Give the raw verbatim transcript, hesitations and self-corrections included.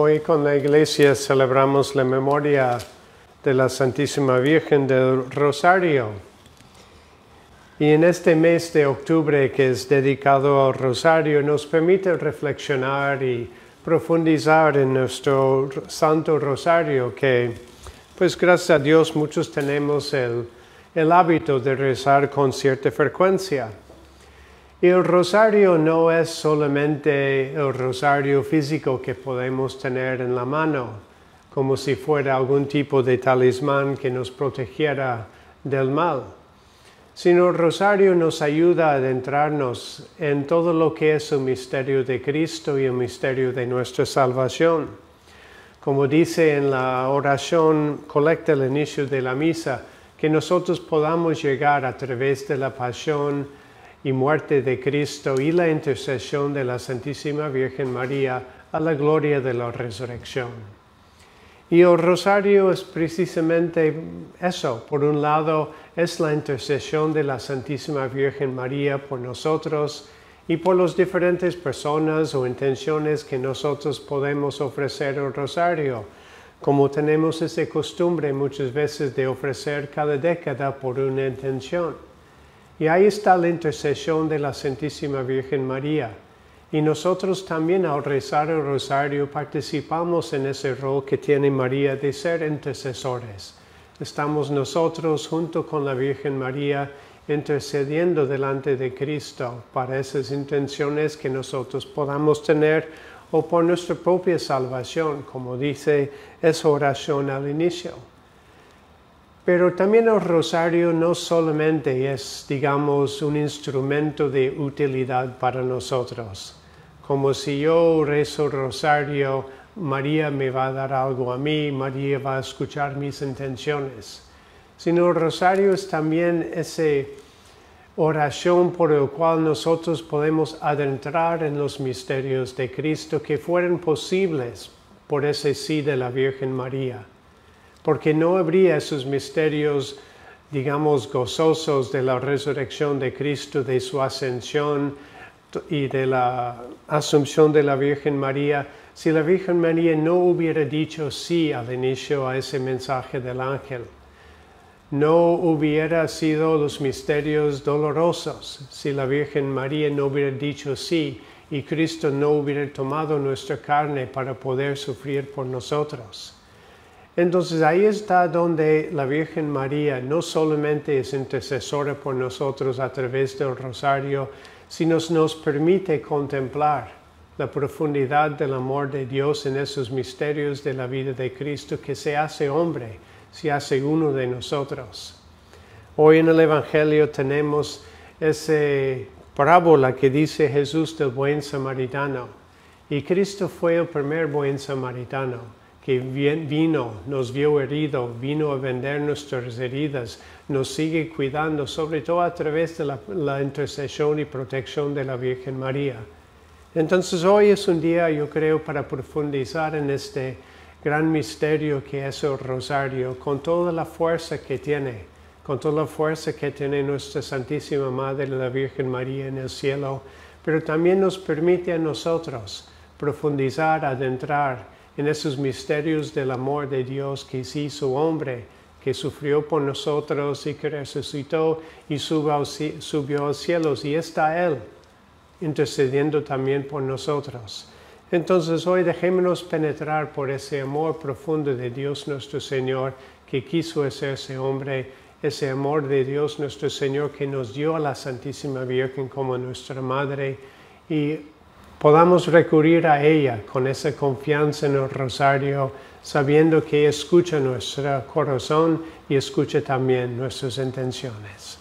Hoy con la iglesia celebramos la memoria de la Santísima Virgen del Rosario. Y en este mes de octubre que es dedicado al Rosario nos permite reflexionar y profundizar en nuestro Santo Rosario que, pues gracias a Dios, muchos tenemos el, el hábito de rezar con cierta frecuencia. Y el rosario no es solamente el rosario físico que podemos tener en la mano, como si fuera algún tipo de talismán que nos protegiera del mal, sino el rosario nos ayuda a adentrarnos en todo lo que es el misterio de Cristo y el misterio de nuestra salvación. Como dice en la oración colecta al inicio de la misa, que nosotros podamos llegar a través de la pasión y muerte de Cristo y la intercesión de la Santísima Virgen María a la gloria de la resurrección. Y el rosario es precisamente eso. Por un lado, es la intercesión de la Santísima Virgen María por nosotros y por las diferentes personas o intenciones que nosotros podemos ofrecer el rosario, como tenemos esa costumbre muchas veces de ofrecer cada década por una intención. Y ahí está la intercesión de la Santísima Virgen María. Y nosotros también al rezar el rosario participamos en ese rol que tiene María de ser intercesores. Estamos nosotros junto con la Virgen María intercediendo delante de Cristo para esas intenciones que nosotros podamos tener o por nuestra propia salvación, como dice esa oración al inicio. Pero también el rosario no solamente es, digamos, un instrumento de utilidad para nosotros. Como si yo rezo el rosario, María me va a dar algo a mí, María va a escuchar mis intenciones. Sino el rosario es también esa oración por la cual nosotros podemos adentrar en los misterios de Cristo que fueron posibles por ese sí de la Virgen María. Porque no habría esos misterios, digamos, gozosos de la resurrección de Cristo, de su ascensión y de la asunción de la Virgen María, si la Virgen María no hubiera dicho sí al inicio a ese mensaje del ángel. No hubiera sido los misterios dolorosos si la Virgen María no hubiera dicho sí y Cristo no hubiera tomado nuestra carne para poder sufrir por nosotros. Entonces ahí está donde la Virgen María no solamente es intercesora por nosotros a través del rosario, sino nos permite contemplar la profundidad del amor de Dios en esos misterios de la vida de Cristo que se hace hombre, se hace uno de nosotros. Hoy en el Evangelio tenemos esa parábola que dice Jesús del buen samaritano. Y Cristo fue el primer buen samaritano que vino, nos vio herido, vino a vender nuestras heridas, nos sigue cuidando, sobre todo a través de la, la intercesión y protección de la Virgen María. Entonces hoy es un día, yo creo, para profundizar en este gran misterio que es el rosario, con toda la fuerza que tiene, con toda la fuerza que tiene nuestra Santísima Madre, la Virgen María en el cielo, pero también nos permite a nosotros profundizar, adentrar en esos misterios del amor de Dios que se hizo hombre, que sufrió por nosotros y que resucitó y subió al, subió al cielo, y está Él intercediendo también por nosotros. Entonces hoy dejémonos penetrar por ese amor profundo de Dios nuestro Señor, que quiso hacerse hombre, ese amor de Dios nuestro Señor que nos dio a la Santísima Virgen como nuestra Madre, y podamos recurrir a ella con esa confianza en el rosario, sabiendo que escucha nuestro corazón y escucha también nuestras intenciones.